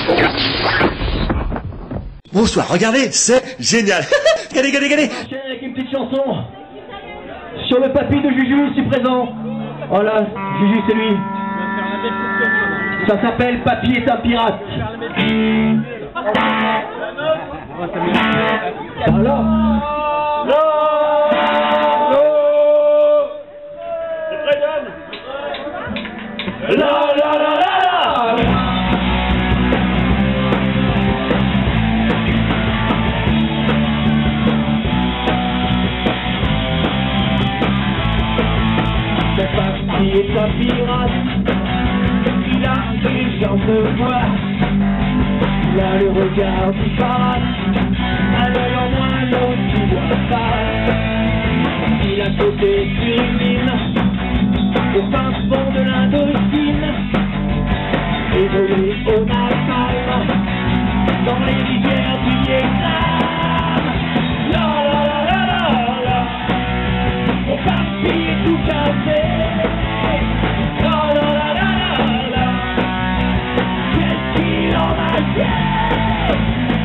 Bonsoir, regardez, c'est génial. Regardez. Enchaîne avec une petite chanson sur le papy de Juju, ici présent. Voilà, Juju, c'est lui. Ça s'appelle Papy est un pirate. Voilà. Papy est un pirate, il a des jambes de bois, il a le regard du pirate, un œil en moins, l'autre qui voit pas. Il a sauté sur une mine, au fin fond de l'Indochine, et volé au napalm, dans les rivières du Vietnam. Mon papy est tout cassé. Qu'est-ce qu'il en a fait?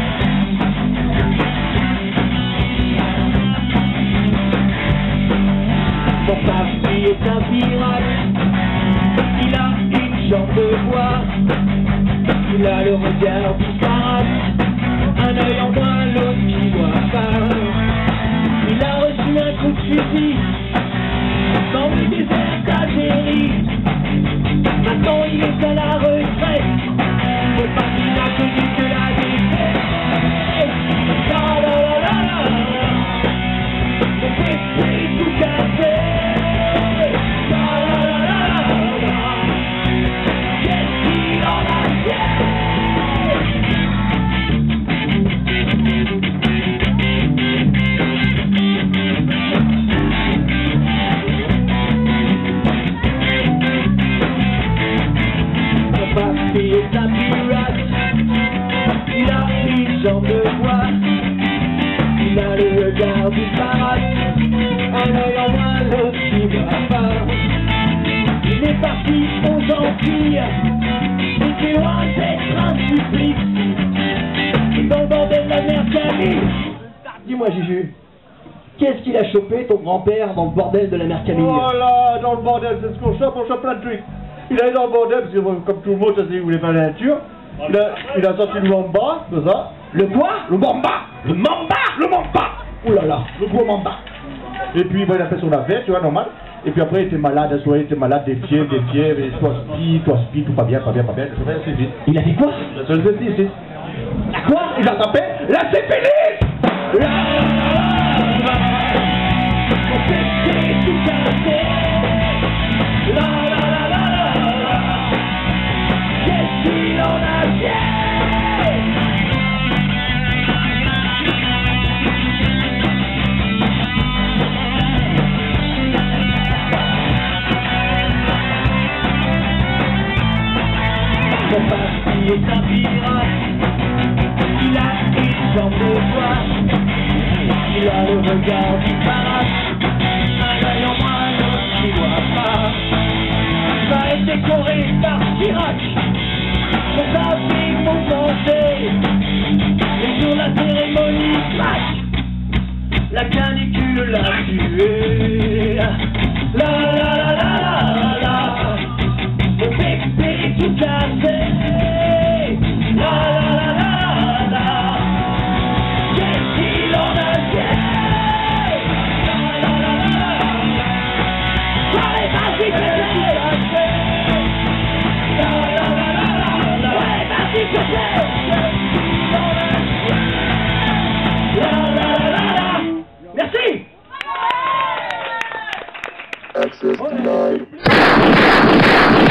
Mon papy est un pirate. Il a une jambe de bois. Il a le regard disparate. Un œil en moins, l'autre qui voit pas. Il a reçu un coup de fusil dans le désert d'Algérie. Maintenant il est à la retraite. Mon papy n'a connu que la défaite. Mon pépé est tout cassé. Qu'est-ce qu'il en a fait? Papy est un pirate, il a une jambe de bois, il a le regard disparate, un œil en moins, l'autre qui voit pas. Il est parti aux Antilles, mais c'est loin d'être un supplice. Il est dans le bordel de la mer Caribe. Dis-moi Juju, qu'est-ce qu'il a chopé ton grand-père dans le bordel de la mer Caribe? Oh là, dans le bordel, c'est ce qu'on chope plein de trucs. Il est dans le bordel, parce que comme tout le monde, ça c'est, il voulait faire la nature. Il a sorti le mamba, c'est ça. Le quoi? Le mamba. Le mamba. Le mamba. Ouh là là. Le gros mamba. Et puis, bon, il a fait son affaire, tu vois, normal. Et puis après, il était malade, un soir, il était malade, des fièvres, et toi speed, tout pas bien. C'est vite. Il a fait quoi? La seule c'est. La quoi? Il a tapé la syphilis. Mon péché est tout cassé. Qu'est-ce qu'il en a fait? Mon papy est un pirate. Il a une jambe de bois. Il a le regard disparate. Un œil en moins, l'autre qui voit pas. Il a été décoré par Chirac. Pour sa vie, mon danger. Le jour de la cérémonie, crac. La canicule l'a tué. La. Mon bébé est tout cassé. La. Qu'est-ce qu'il en a fait? Allez, vas-y, merci. Access denied.